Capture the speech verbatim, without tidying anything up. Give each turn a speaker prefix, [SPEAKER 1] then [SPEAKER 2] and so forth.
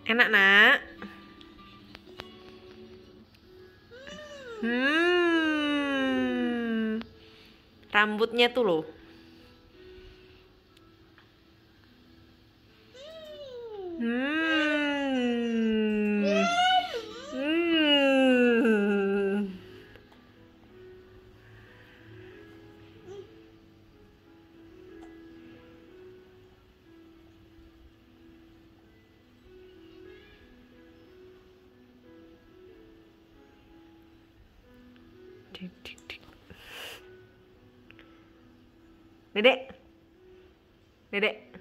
[SPEAKER 1] Enak, Nak? Hmm. Rambutnya tuh loh. Hmm. Hmm. Dik, dik, dik. Dedek. Dedek.